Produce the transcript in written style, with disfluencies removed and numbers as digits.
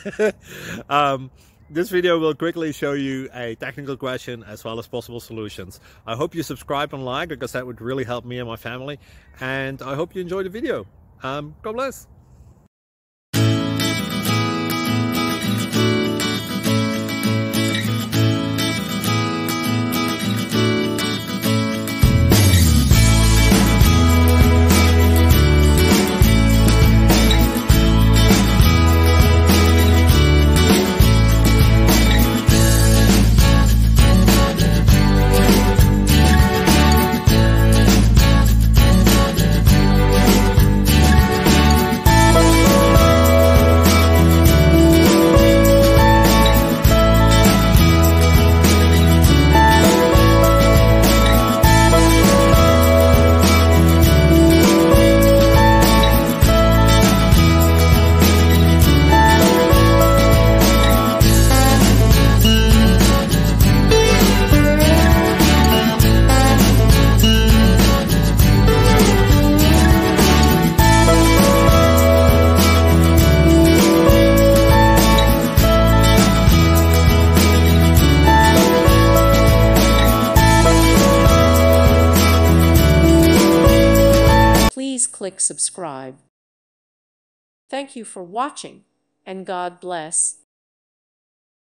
This video will quickly show you a technical question as well as possible solutions. I hope you subscribe and like, because that would really help me and my family. And I hope you enjoy the video. God bless. Please click subscribe. Thank you for watching, and God bless.